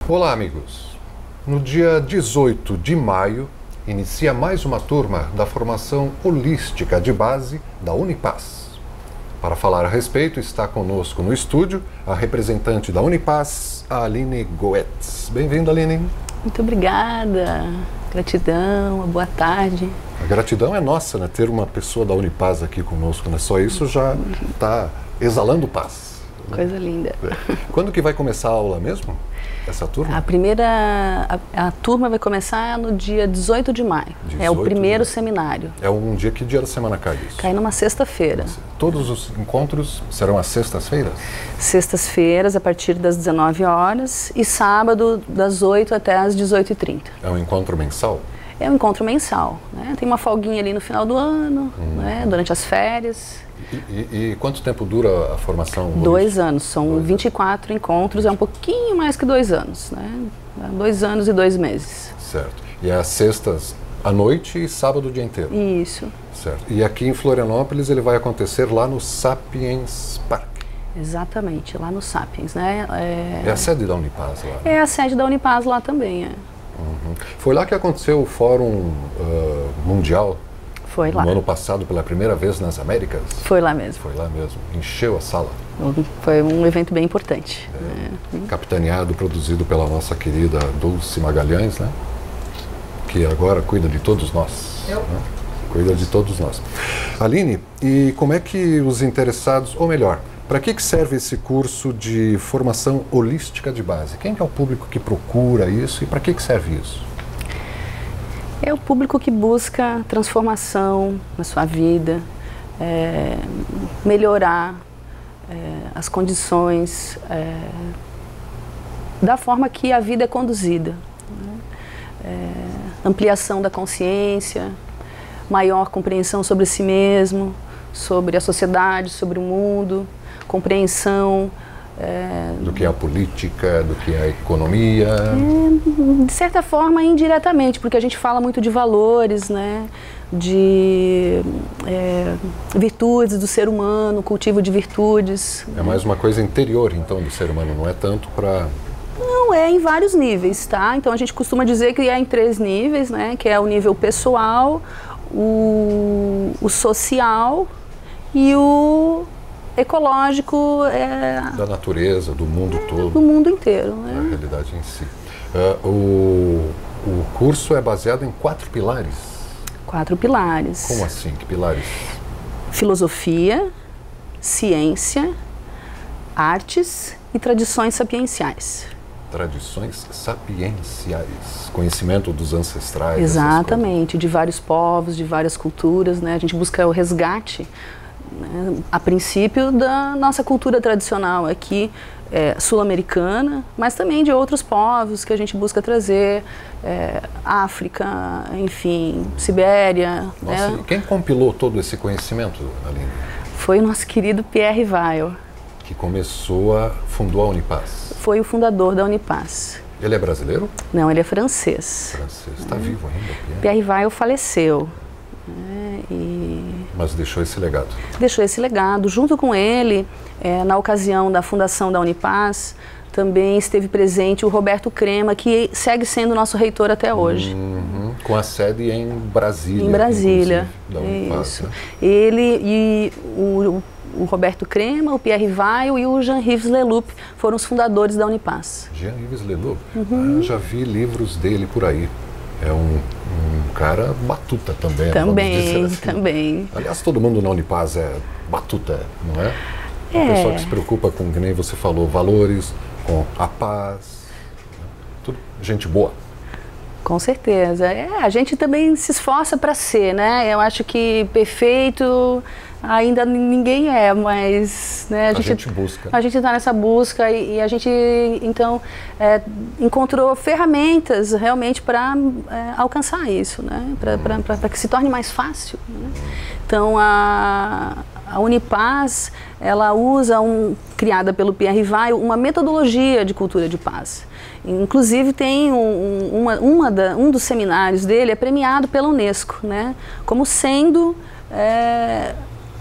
Olá, amigos. No dia 18 de maio, inicia mais uma turma da formação holística de base da Unipaz. Para falar a respeito, está conosco no estúdio a representante da Unipaz, a Aline Goetz. Bem-vinda, Aline. Muito obrigada. Gratidão, boa tarde. A gratidão é nossa, né? Ter uma pessoa da Unipaz aqui conosco, né? Só isso já está exalando paz. Coisa linda. Quando que vai começar a aula mesmo? Essa turma? A turma vai começar no dia 18 de maio. É o primeiro seminário. É um dia, que dia da semana cai isso? Cai numa sexta-feira. Todos os encontros serão às sextas-feiras? Sextas-feiras, a partir das 19 horas e sábado, das 8 até as 18h30. É um encontro mensal? É um encontro mensal, né? Tem uma folguinha ali no final do ano, né? Durante as férias. E quanto tempo dura a formação? 2 anos, são 24 encontros, é um pouquinho mais que 2 anos, né? 2 anos e 2 meses. Certo. E é às sextas à noite e sábado o dia inteiro? Isso. Certo. E aqui em Florianópolis ele vai acontecer lá no Sapiens Park? Exatamente, lá no Sapiens, né? É a sede da Unipaz lá? É a sede da Unipaz lá também, é. Uhum. Foi lá que aconteceu o Fórum Mundial? Foi lá. No ano passado, pela primeira vez nas Américas? Foi lá mesmo. Foi lá mesmo. Encheu a sala. Foi um evento bem importante. Capitaneado, produzido pela nossa querida Dulce Magalhães, né? Que agora cuida de todos nós. Né? Cuida de todos nós. Aline, e como é que os interessados, ou melhor, para que serve esse curso de formação holística de base? Quem que é o público que procura isso e para que serve isso? É o público que busca transformação na sua vida, melhorar as condições da forma que a vida é conduzida. Ampliação da consciência, maior compreensão sobre si mesmo, sobre a sociedade, sobre o mundo, compreensão do que é a política, do que é a economia? De certa forma, indiretamente, porque a gente fala muito de valores, né? De virtudes do ser humano, cultivo de virtudes. É mais uma coisa interior, então, do ser humano, não é tanto para... Não, é em vários níveis, tá? Então a gente costuma dizer que é em 3 níveis, né? Que é o nível pessoal, o social e o ecológico, da natureza, do mundo todo. Do mundo inteiro, né? Da realidade em si. O curso é baseado em 4 pilares? 4 pilares. Como assim? Que pilares? Filosofia, ciência, artes e tradições sapienciais. Tradições sapienciais, conhecimento dos ancestrais. Exatamente, de vários povos, de várias culturas, né? A gente busca o resgate, né, a princípio da nossa cultura tradicional aqui, sul-americana, mas também de outros povos que a gente busca trazer, África, enfim, Sibéria. Nossa, né? E quem compilou todo esse conhecimento, Aline? Foi o nosso querido Pierre Weil. Que fundou a Unipaz. Foi o fundador da Unipaz. Ele é brasileiro? Não, ele é francês. Francês. Está vivo ainda, Pierre? Pierre Weil faleceu. Mas deixou esse legado. Deixou esse legado. Junto com ele, na ocasião da fundação da Unipaz, também esteve presente o Roberto Crema, que segue sendo nosso reitor até hoje. Com a sede em Brasília. Em Brasília. Da Unipaz, isso. Né? Ele e o Roberto Crema, o Pierre Weil e o Jean-Yves Leloup foram os fundadores da Unipaz. Jean-Yves Leloup? Já vi livros dele por aí. É um cara batuta também. Também, assim. também. Aliás, todo mundo na Unipaz é batuta, não é? Uma pessoa que se preocupa com, que nem você falou, valores, com a paz, tudo gente boa. Com certeza. A gente também se esforça para ser, né? Eu acho que perfeito ainda ninguém é, mas né, a gente busca. A gente está nessa busca e a gente, então, encontrou ferramentas realmente para alcançar isso, né? Para que se torne mais fácil. Né? Então, a Unipaz, ela usa, criada pelo Pierre Weil, uma metodologia de cultura de paz. Inclusive tem um dos seminários dele é premiado pela Unesco, né? Como sendo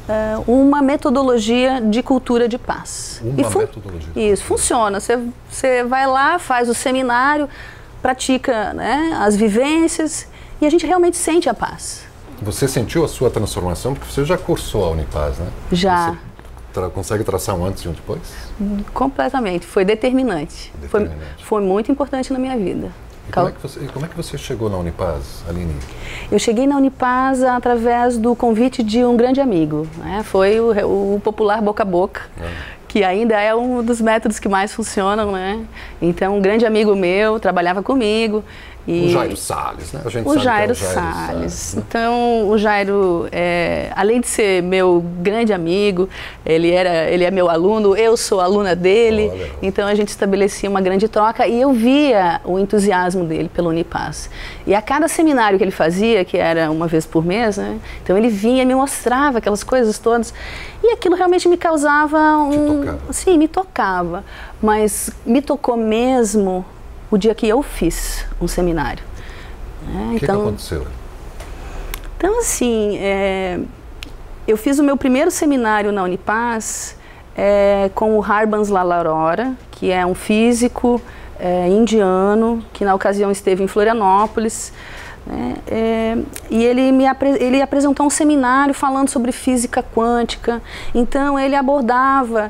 uma metodologia de cultura de paz. Uma metodologia? Isso, funciona. Você vai lá, faz o seminário, pratica, né, as vivências e a gente realmente sente a paz. Você sentiu a sua transformação? Porque você já cursou a Unipaz, né? Já. Você consegue traçar um antes e um depois? Completamente. Foi determinante. Foi muito importante na minha vida. E como é que você chegou na Unipaz, Aline? Eu cheguei na Unipaz através do convite de um grande amigo, né? Foi o popular boca a boca, que ainda é um dos métodos que mais funcionam, né? Então, um grande amigo meu trabalhava comigo. O Jairo Salles, né? A gente o Jairo Salles. Né? Então, o Jairo, além de ser meu grande amigo, ele é meu aluno, eu sou aluna dele. Olha. Então, a gente estabelecia uma grande troca e eu via o entusiasmo dele pelo Unipaz. E a cada seminário que ele fazia, que era uma vez por mês, né? Então, ele vinha e me mostrava aquelas coisas todas. E aquilo realmente me causava Te tocava. Sim, me tocava. Mas me tocou mesmo o dia que eu fiz um seminário. O que aconteceu? Então, assim, eu fiz o meu primeiro seminário na Unipaz com o Harbans Lalorora, que é um físico indiano, que na ocasião esteve em Florianópolis. E ele apresentou um seminário falando sobre física quântica. Então, ele abordava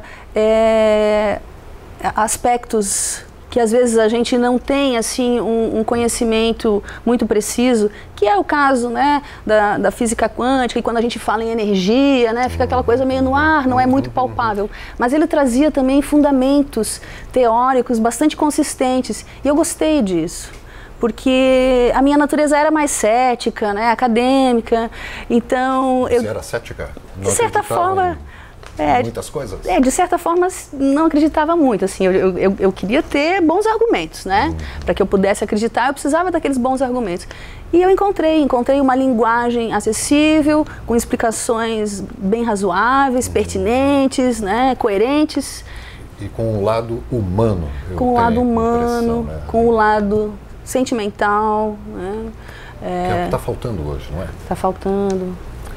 aspectos que às vezes a gente não tem assim um conhecimento muito preciso, que é o caso, né, da física quântica, e quando a gente fala em energia, né, fica aquela coisa meio no ar, não é muito palpável. Mas ele trazia também fundamentos teóricos bastante consistentes, e eu gostei disso, porque a minha natureza era mais cética, né, acadêmica, então... Você era cética? De certa forma... muitas coisas? De certa forma, não acreditava muito, assim, eu queria ter bons argumentos, né? Para que eu pudesse acreditar, eu precisava daqueles bons argumentos. E eu encontrei uma linguagem acessível, com explicações bem razoáveis, pertinentes, né? Coerentes. E com o lado humano. Com o lado humano, né? Com o lado sentimental, né? Que é o que está faltando hoje, não é? Está faltando.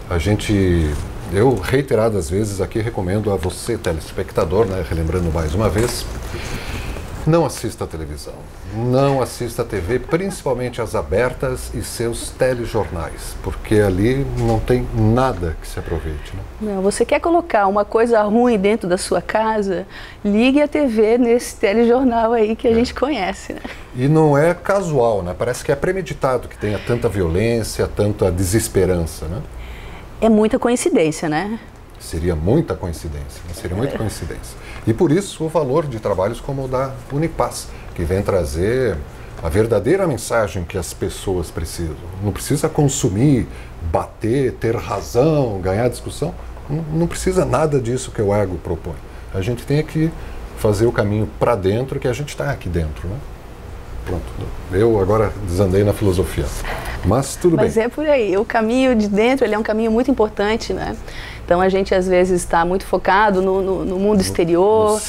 Eu, reiteradas vezes, aqui recomendo a você, telespectador, né, relembrando mais uma vez, não assista a televisão, não assista a TV, principalmente as abertas e seus telejornais, porque ali não tem nada que se aproveite. Né? Não, você quer colocar uma coisa ruim dentro da sua casa, ligue a TV nesse telejornal aí que a gente conhece. Né? E não é casual, né? Parece que é premeditado que tenha tanta violência, tanta desesperança, né? É muita coincidência, né? Seria muita coincidência, seria muita coincidência. E por isso o valor de trabalhos como o da Unipaz, que vem trazer a verdadeira mensagem que as pessoas precisam. Não precisa consumir, bater, ter razão, ganhar discussão. Não precisa nada disso que o ego propõe. A gente tem que fazer o caminho para dentro, que a gente está aqui dentro, né? Pronto. Eu agora desandei na filosofia. Mas tudo bem. Mas é por aí. O caminho de dentro, ele é um caminho muito importante, né? Então a gente às vezes está muito focado no mundo exterior,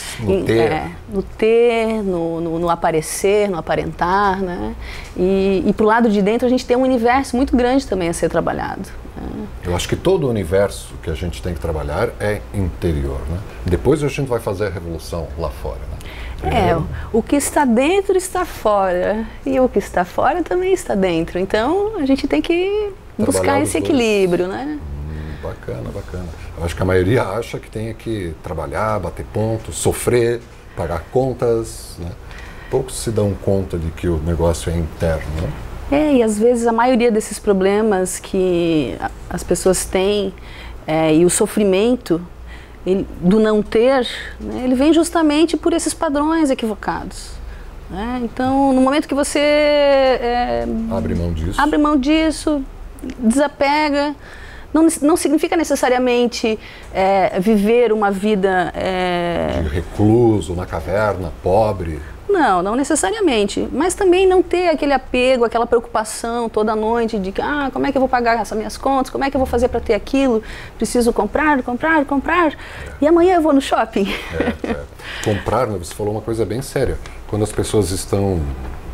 no aparecer, no aparentar, né? E pro lado de dentro a gente tem um universo muito grande também a ser trabalhado. Né? Eu acho que todo o universo que a gente tem que trabalhar é interior, né? Depois a gente vai fazer a revolução lá fora, né? O que está dentro está fora e o que está fora também está dentro. Então a gente tem que buscar esse equilíbrio, né? Bacana, bacana. Eu acho que a maioria acha que tem que trabalhar, bater pontos, sofrer, pagar contas, né? Poucos se dão conta de que o negócio é interno, né? E às vezes a maioria desses problemas que as pessoas têm e o sofrimento do não ter, né, ele vem justamente por esses padrões equivocados. Né? Então, no momento que você abre mão disso, desapega, não significa necessariamente viver uma vida de recluso, na caverna, pobre. Não necessariamente, mas também não ter aquele apego, aquela preocupação toda noite de que, como é que eu vou pagar essas minhas contas, como é que eu vou fazer para ter aquilo, preciso comprar, e amanhã eu vou no shopping. Comprar, né, você falou uma coisa bem séria, quando as pessoas estão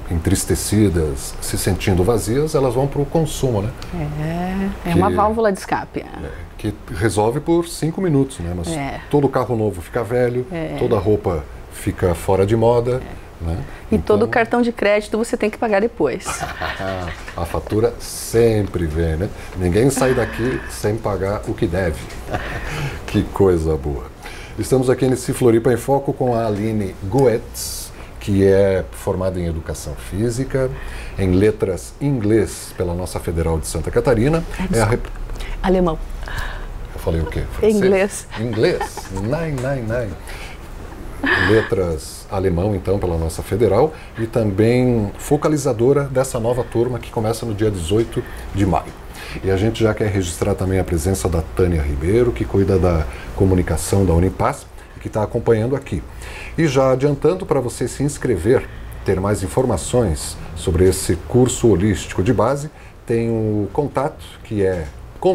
entristecidas, se sentindo vazias, elas vão para o consumo, né? É uma válvula de escape. Que resolve por 5 minutos, né? Mas todo carro novo fica velho, toda roupa fica fora de moda, né? E então, todo cartão de crédito você tem que pagar depois. A fatura sempre vem, né? Ninguém sai daqui sem pagar o que deve. Que coisa boa. Estamos aqui nesse Floripa em Foco com a Aline Goetz, que é formada em Educação Física, em Letras em Inglês pela nossa Federal de Santa Catarina. Alemão. Eu falei o quê? Francês? Inglês. Inglês. Nine. Letras alemão, então, pela nossa Federal, e também focalizadora dessa nova turma que começa no dia 18 de maio. E a gente já quer registrar também a presença da Tânia Ribeiro, que cuida da comunicação da Unipaz e que está acompanhando aqui. E já adiantando para você se inscrever, ter mais informações sobre esse curso holístico de base, tem o contato, que é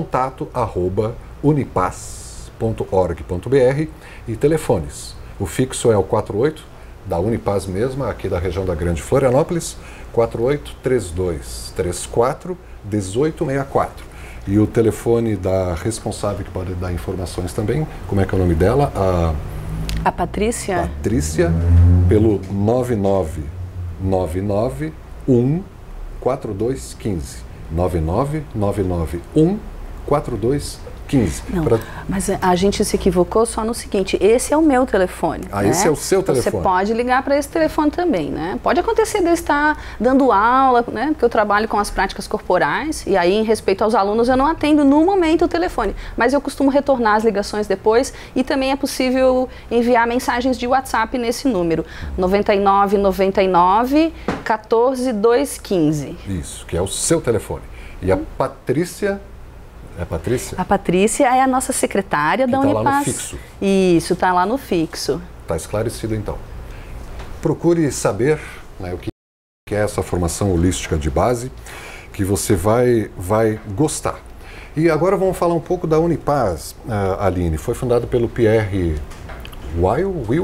contato@unipaz.org.br e telefones. O fixo é o 48 da Unipaz mesma, aqui da região da Grande Florianópolis, 48-3234-1864. E o telefone da responsável que pode dar informações também, como é que é o nome dela? A Patrícia? Patrícia, pelo 99991-4215. 99991-4215. Não, mas a gente se equivocou só no seguinte, esse é o meu telefone. Né? Esse é o seu telefone. Você pode ligar para esse telefone também, né? Pode acontecer de eu estar dando aula, né? Porque eu trabalho com as práticas corporais e aí, em respeito aos alunos, eu não atendo no momento o telefone. Mas eu costumo retornar as ligações depois e também é possível enviar mensagens de WhatsApp nesse número, 9999 14215. Isso, que é o seu telefone. E a Patrícia... É a Patrícia? A Patrícia é a nossa secretária da Unipaz. Está lá no fixo. Isso, está lá no fixo. Está esclarecido, então. Procure saber, né, o que é essa formação holística de base, que você vai gostar. E agora vamos falar um pouco da Unipaz, Aline. Foi fundada pelo Pierre Weil?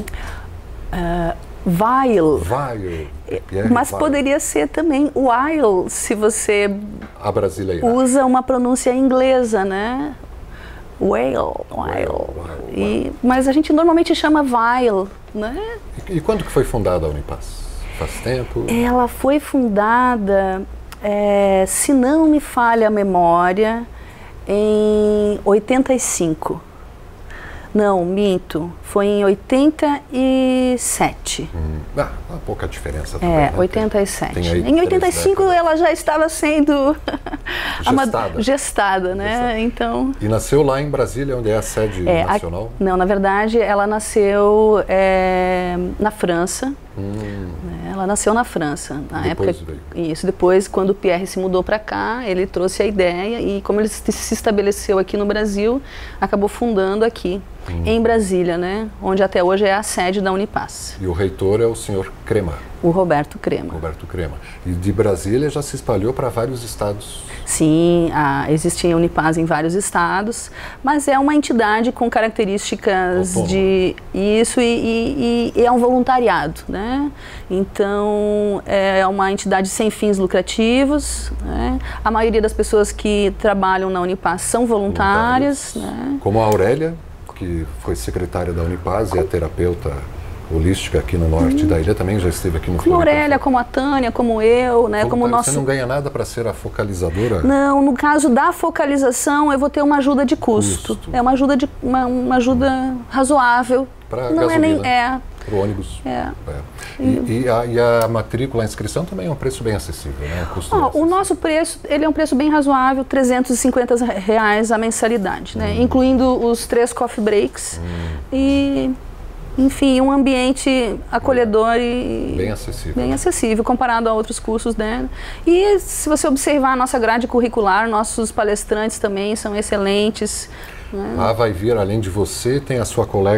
Weil. Mas Weil. poderia ser também Weil, se você usa uma pronúncia inglesa, né? Weil. Mas a gente normalmente chama Weil, né? E quando que foi fundada a Unipaz? Faz tempo? Ela foi fundada, se não me falha a memória, em 85. Não, minto. Foi em 87. Há pouca diferença também, né? 87. Em 85 ela já estava sendo gestada, né? Então... E nasceu lá em Brasília, onde é a sede nacional? Não, na verdade, ela nasceu na França. Ela nasceu na França. Na época, isso, depois, quando o Pierre se mudou para cá, ele trouxe a ideia e como ele se estabeleceu aqui no Brasil, acabou fundando aqui, em Brasília, né? Onde até hoje é a sede da Unipaz. E o reitor é o senhor Crema. O Roberto Crema. E de Brasília já se espalhou para vários estados. Sim, existe a Unipaz em vários estados, mas é uma entidade com características de isso e é um voluntariado, né? Então, é uma entidade sem fins lucrativos, né? A maioria das pessoas que trabalham na Unipaz são voluntárias. Né? Como a Aurélia, que foi secretária da Unipaz e é terapeuta holística aqui no norte da ilha, também já esteve aqui no Como a Aurélia, como a Tânia, como eu, né? Como Você não ganha nada para ser a focalizadora? Não, no caso da focalização eu vou ter uma ajuda de custo. É uma ajuda uma ajuda razoável. Para não gasolina, é nem para o ônibus. E a matrícula, a inscrição também é um preço bem acessível, né? O nosso preço, ele é um preço bem razoável, R$350 a mensalidade, né? Incluindo os 3 coffee breaks e, enfim, um ambiente acolhedor e bem acessível comparado a outros cursos, né? E se você observar a nossa grade curricular, nossos palestrantes também são excelentes. Né? Vai vir, além de você, tem a sua colega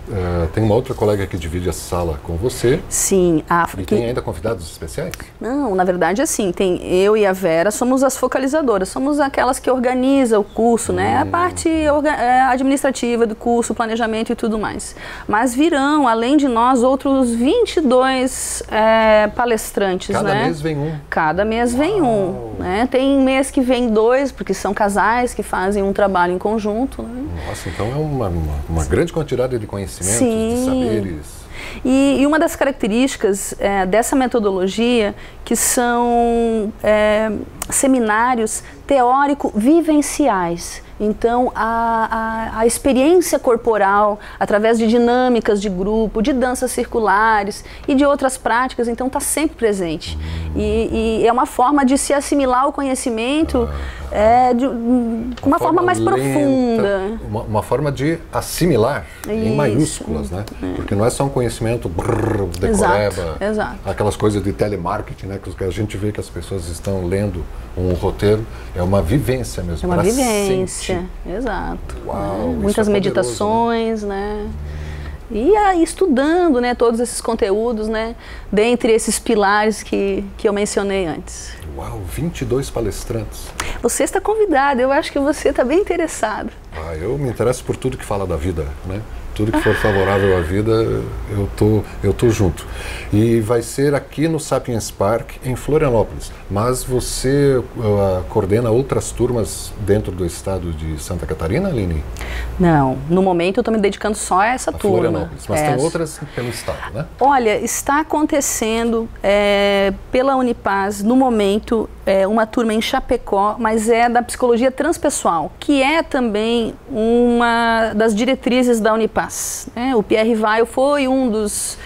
tem uma outra colega que divide a sala com você. Sim. E tem ainda convidados especiais? Não, na verdade, assim, tem eu e a Vera, somos as focalizadoras, somos aquelas que organizam o curso, né? A parte administrativa do curso, planejamento e tudo mais. Mas virão, além de nós, outros 22 palestrantes, né? Cada mês vem um? Cada mês vem um, né? Tem mês que vem 2, porque são casais que fazem um trabalho em conjunto, né? Nossa, então é uma grande quantidade de conhecimentos, sim, de saberes. E uma das características dessa metodologia, que são seminários teórico-vivenciais. Então, a experiência corporal, através de dinâmicas de grupo, de danças circulares e de outras práticas, então está sempre presente. E é uma forma de se assimilar o conhecimento com uma forma mais lenta, profunda. Uma forma de assimilar, em maiúsculas, né? Porque não é só um conhecimento decoreba, exato. Aquelas coisas de telemarketing, né? Que a gente vê que as pessoas estão lendo um roteiro, é uma vivência mesmo. É uma vivência, exato. Uau, muitas meditações, poderoso, né? E aí, estudando, né, todos esses conteúdos, né, dentre esses pilares que eu mencionei antes. Uau, 22 palestrantes. Você está convidado, eu acho que você está bem interessado. Eu me interesso por tudo que fala da vida, né? Tudo que for favorável à vida, eu tô junto. E vai ser aqui no Sapiens Park, em Florianópolis. Mas você coordena outras turmas dentro do estado de Santa Catarina, Aline? Não, no momento eu estou me dedicando só a essa turma. Florianópolis, mas tem outras pelo estado, né? Olha, está acontecendo pela Unipaz, no momento, uma turma em Chapecó, mas é da psicologia transpessoal, que é também uma das diretrizes da Unipaz. O Pierre Weil foi um dos,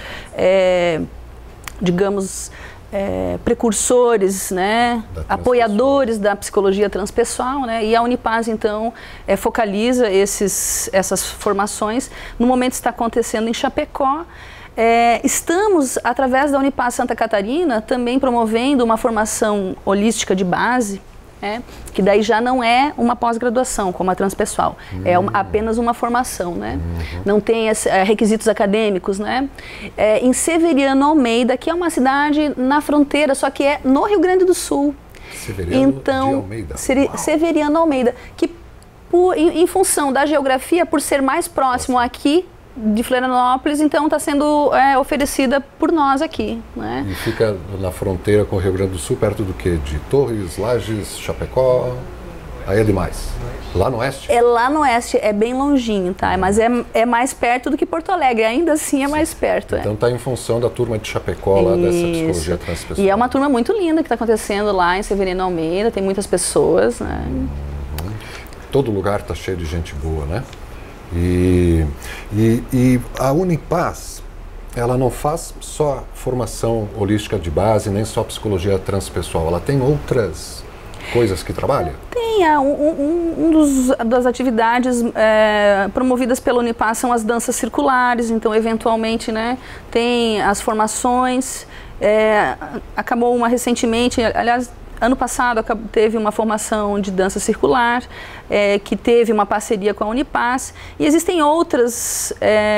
digamos, precursores, né, apoiadores da psicologia transpessoal, né, e a Unipaz, então, focaliza essas formações. No momento está acontecendo em Chapecó. Estamos, através da Unipaz Santa Catarina, também promovendo uma formação holística de base, que daí já não é uma pós-graduação, como a transpessoal, apenas uma formação, né? Não tem requisitos acadêmicos, né? Em Severiano Almeida, que é uma cidade na fronteira, só que é no Rio Grande do Sul. Severiano de Almeida. Severiano Almeida, que em função da geografia, por ser mais próximo aqui de Florianópolis, então está sendo oferecida por nós aqui, né? E fica na fronteira com o Rio Grande do Sul, perto do quê? De Torres, Lages, Chapecó? Aí é demais. Lá no oeste? Lá no oeste, é bem longinho, tá? Mas é mais perto do que Porto Alegre, ainda assim é mais perto. Então está em função da turma de Chapecó, lá dessa psicologia transpessoal. E é uma turma muito linda que está acontecendo lá em Severiano Almeida, tem muitas pessoas, né? Todo lugar está cheio de gente boa, né? E a Unipaz, ela não faz só formação holística de base, nem só psicologia transpessoal, ela tem outras coisas que trabalha? Tem, das atividades promovidas pela Unipaz são as danças circulares, então eventualmente, né, tem as formações, acabou uma recentemente, aliás, ano passado teve uma formação de dança circular, que teve uma parceria com a Unipaz, e existem outras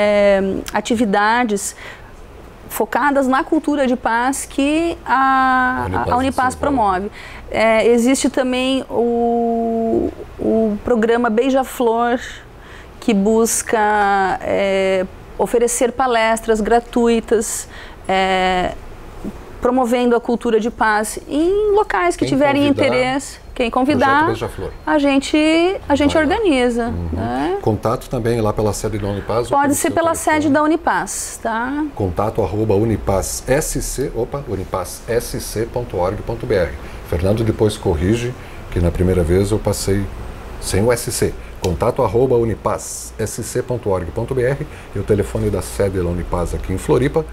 atividades focadas na cultura de paz que a Unipaz promove. Existe também o programa Beija-Flor, que busca oferecer palestras gratuitas, promovendo a cultura de paz em locais que tiverem interesse. Quem convidar, a gente organiza. Né? Contato também lá pela sede da Unipaz? Pode ser pela sede da Unipaz, tá? Contato @unipassc.org.br. Fernando depois corrige, que na primeira vez eu passei sem o SC. Contato @unipassc.org.br e o telefone da sede da Unipaz aqui em Floripa,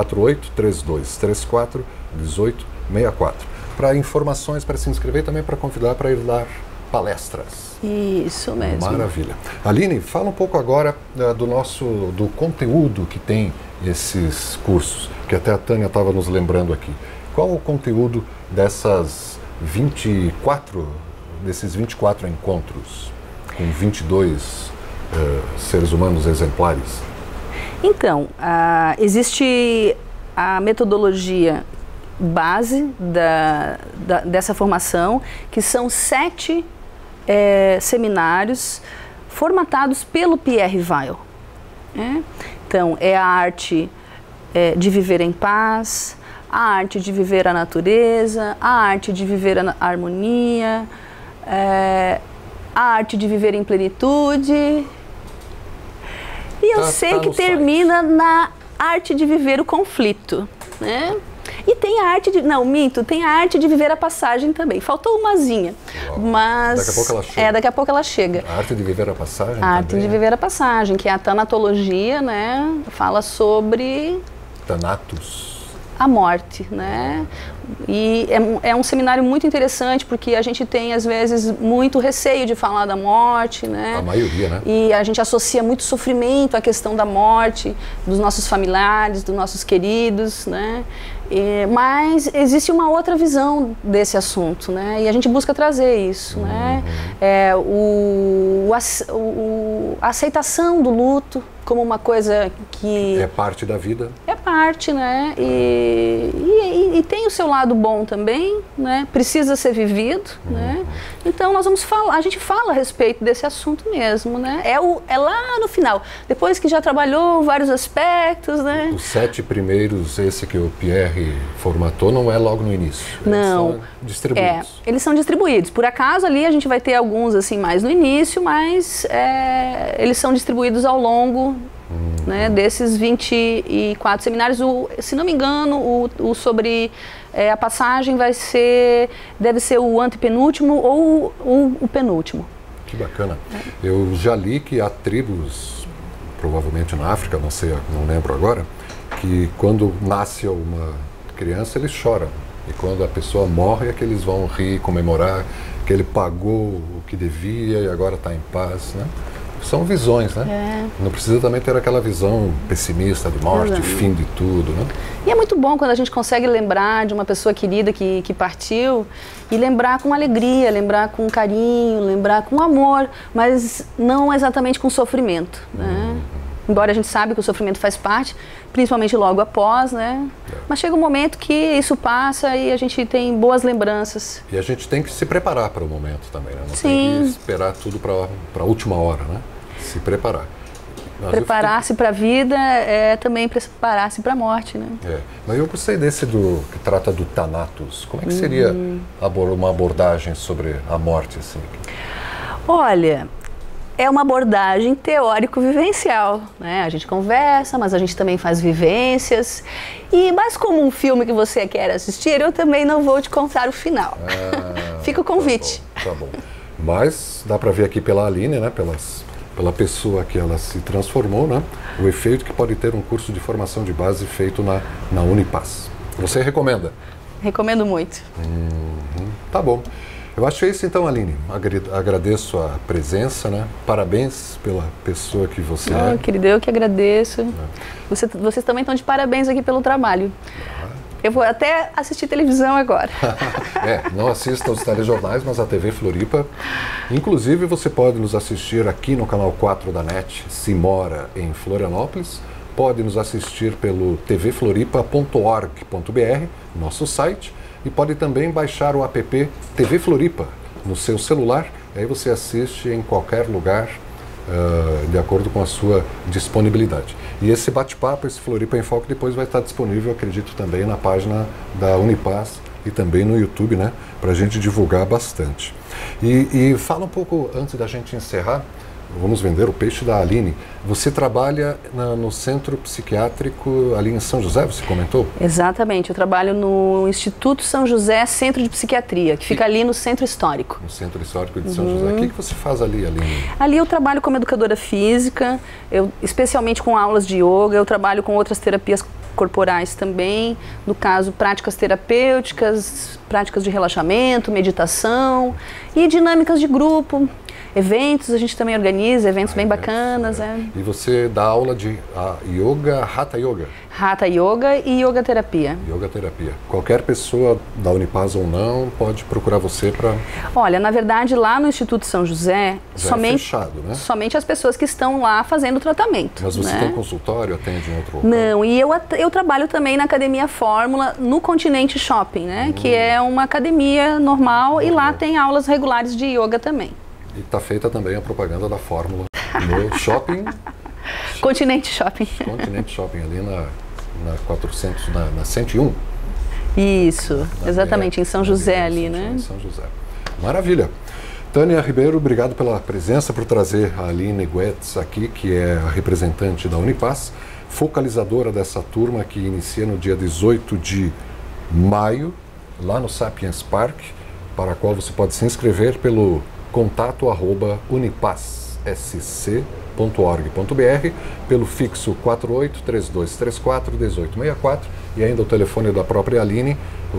48-3234-1864. Para informações, para se inscrever, também para convidar para ir dar palestras. Isso mesmo. Maravilha. Aline, fala um pouco agora do conteúdo que tem esses cursos, que até a Tânia estava nos lembrando aqui. Qual o conteúdo desses 24 encontros com 22 seres humanos exemplares? Então, existe a metodologia base dessa formação, que são 7 seminários formatados pelo Pierre Weil. Então, é a arte de viver em paz, a arte de viver a natureza, a arte de viver a harmonia, a arte de viver em plenitude. E eu sei que termina na arte de viver o conflito, né? E tem a arte de... Não, minto, tem a arte de viver a passagem também. Faltou umazinha, mas... Daqui a pouco ela chega. Daqui a pouco ela chega. A arte de viver a passagem A arte de viver a passagem, que é a tanatologia, né? Fala sobre... Thanatos. A morte, né? E é um seminário muito interessante, porque a gente tem, às vezes, muito receio de falar da morte, né? A maioria, né? E a gente associa muito sofrimento à questão da morte, dos nossos familiares, dos nossos queridos, né? Mas existe uma outra visão desse assunto, né? E a gente busca trazer isso, né? A aceitação do luto como uma coisa que... É parte da vida. É parte, né? E tem o seu lado bom também, né? Precisa ser vivido, né? Então nós vamos falar, a gente fala a respeito desse assunto mesmo, né? É lá no final, depois que já trabalhou vários aspectos, né? Os 7 primeiros, esse que o Pierre formatou, não é logo no início. Não. Eles são distribuídos. Eles são distribuídos. Por acaso ali a gente vai ter alguns assim mais no início, mas eles são distribuídos ao longo, né, desses 24 seminários. Se não me engano, o sobre a passagem deve ser o antepenúltimo ou o penúltimo. Que bacana. Eu já li que há tribos, provavelmente na África, não sei, não lembro agora, que quando nasce uma criança eles choram. E quando a pessoa morre é que eles vão rir, comemorar que ele pagou o que devia e agora está em paz, né? São visões, né? Não precisa também ter aquela visão pessimista de morte, fim de tudo, né? E é muito bom quando a gente consegue lembrar de uma pessoa querida que partiu e lembrar com alegria, lembrar com carinho, lembrar com amor, mas não exatamente com sofrimento, né? Embora a gente sabe que o sofrimento faz parte, principalmente logo após, né? Mas chega um momento que isso passa e a gente tem boas lembranças. E a gente tem que se preparar para o momento também, né? Não Sim. tem que esperar tudo para a última hora, né? Se preparar. Preparar-se para a vida é também preparar-se para a morte, né? Mas eu gostei desse que trata do Thanatos. Como é que seria uma abordagem sobre a morte, assim? Olha, é uma abordagem teórico-vivencial, né? A gente conversa, mas a gente também faz vivências. Mas como um filme que você quer assistir, eu também não vou te contar o final. Fica o convite. Tá bom. Mas dá para ver aqui pela Aline, né? Pela pessoa que ela se transformou, né? O efeito que pode ter um curso de formação de base feito na Unipaz. Você recomenda? Recomendo muito. Tá bom. Eu acho isso então, Aline. Agradeço a presença, né? Parabéns pela pessoa que você é. Querido, eu que agradeço. Vocês também estão de parabéns aqui pelo trabalho. Eu vou até assistir televisão agora. Não assista aos telejornais, mas a TV Floripa. Inclusive, você pode nos assistir aqui no canal 4 da NET, se mora em Florianópolis. Pode nos assistir pelo tvfloripa.org.br, nosso site. E pode também baixar o app TV Floripa no seu celular. Aí você assiste em qualquer lugar, de acordo com a sua disponibilidade. E esse bate-papo, esse Floripa em Foco, depois vai estar disponível, acredito, também na página da Unipaz e também no YouTube, né? Para a gente divulgar bastante. E fala um pouco, antes da gente encerrar, vamos vender o peixe da Aline. Você trabalha no Centro Psiquiátrico ali em São José, você comentou? Exatamente, eu trabalho no Instituto São José Centro de Psiquiatria, que fica ali no Centro Histórico. No Centro Histórico de São José. O que você faz ali, Aline? Ali eu trabalho como educadora física, especialmente com aulas de yoga, eu trabalho com outras terapias corporais também, no caso práticas terapêuticas, práticas de relaxamento, meditação e dinâmicas de grupo. Eventos, a gente também organiza, eventos bem bacanas. E você dá aula de yoga, Hatha Yoga? Hatha Yoga e Yoga Terapia. Yoga Terapia. Qualquer pessoa da Unipaz ou não pode procurar você para... Olha, na verdade, lá no Instituto São José, somente, é fechado, né? Somente as pessoas que estão lá fazendo o tratamento. Mas você tem consultório, atende em outro local? Não, e eu trabalho também na Academia Fórmula, no Continente Shopping, né? Que é uma academia normal e lá tem aulas regulares de yoga também. E está feita também a propaganda da Fórmula no shopping... Continente Shopping. Continente Shopping, ali na 400, na 101. Isso, exatamente, em São José ali, né? Em São José. Maravilha. Tânia Ribeiro, obrigado pela presença, por trazer a Aline Goetz aqui, que é a representante da Unipaz, focalizadora dessa turma que inicia no dia 18 de maio, lá no Sapiens Park, para a qual você pode se inscrever pelo contato@unipassc.org.br, pelo fixo 48-3234-1864 e ainda o telefone da própria Aline, o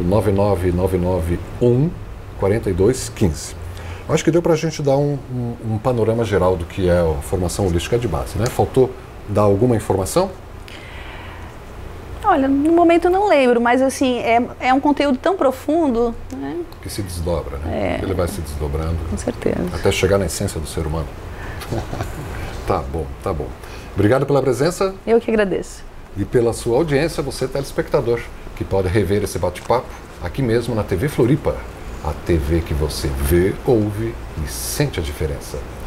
99991-4215. Acho que deu para a gente dar um panorama geral do que é a formação holística de base, né? Faltou dar alguma informação? Olha, no momento eu não lembro, mas assim, é um conteúdo tão profundo, né? Que se desdobra, né? Ele vai se desdobrando. Com certeza. Até chegar na essência do ser humano. Tá bom, tá bom. Obrigado pela presença. Eu que agradeço. E pela sua audiência, você telespectador, que pode rever esse bate-papo aqui mesmo na TV Floripa. A TV que você vê, ouve e sente a diferença.